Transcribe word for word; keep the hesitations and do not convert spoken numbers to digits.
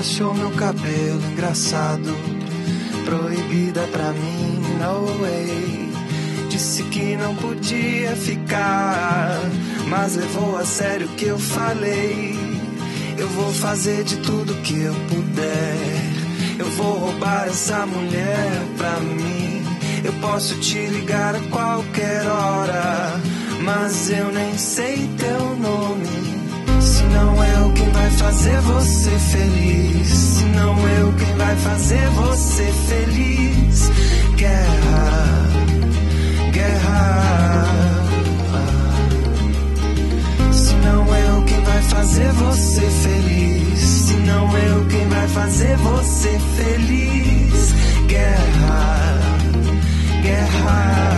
achou meu cabelo engraçado. Proibida pra mim, no way. Disse que não podia ficar, mas levou a sério o que eu falei. Eu vou fazer de tudo que eu puder. Eu vou roubar essa mulher pra mim. Eu posso te ligar a qualquer hora, mas eu nem sei teu nome. Se não eu quem vai fazer você feliz, se não eu quem vai fazer você feliz. Guerra, guerra. Se não eu quem vai fazer você feliz, se não eu quem vai fazer você feliz. Guerra, guerra.